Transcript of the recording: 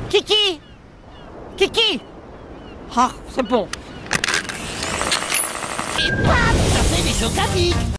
Kiki! Kiki! Ah, c'est bon. Et paf, ça fait des chocs à pic.